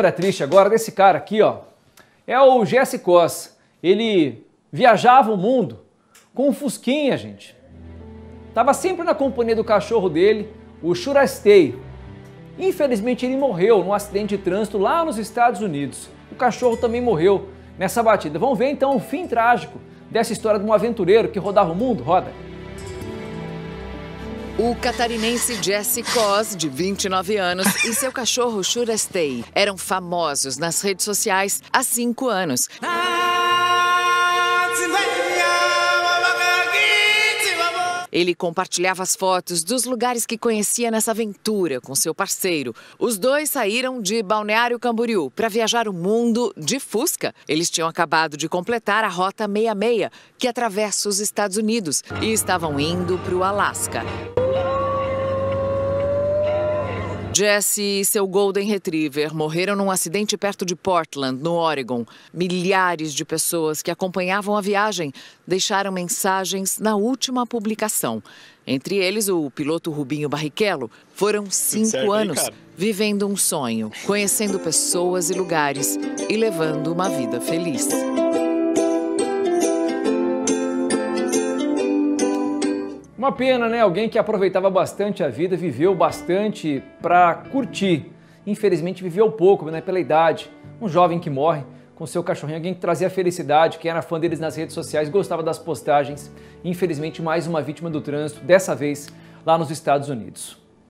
história triste agora desse cara aqui, ó. É o Jesse Cos. Ele viajava o mundo com um fusquinha, gente. Tava sempre na companhia do cachorro dele, o Shurastei. Infelizmente ele morreu num acidente de trânsito lá nos Estados Unidos. O cachorro também morreu nessa batida. Vamos ver então o fim trágico dessa história de um aventureiro que rodava o mundo? Roda! O catarinense Jesse Cos, de 29 anos, e seu cachorro Shurastei eram famosos nas redes sociais há 5 anos. Ele compartilhava as fotos dos lugares que conhecia nessa aventura com seu parceiro. Os dois saíram de Balneário Camboriú para viajar o mundo de Fusca. Eles tinham acabado de completar a Rota 66, que atravessa os Estados Unidos, e estavam indo para o Alasca. Jesse e seu Golden Retriever morreram num acidente perto de Portland, no Oregon. Milhares de pessoas que acompanhavam a viagem deixaram mensagens na última publicação. Entre eles, o piloto Rubinho Barrichello. Foram 5 anos vivendo um sonho, conhecendo pessoas e lugares e levando uma vida feliz. Uma pena, né? Alguém que aproveitava bastante a vida, viveu bastante para curtir. Infelizmente viveu pouco, né? Pela idade. Um jovem que morre com seu cachorrinho, alguém que trazia felicidade, que era fã deles nas redes sociais, gostava das postagens. Infelizmente mais uma vítima do trânsito, dessa vez lá nos Estados Unidos.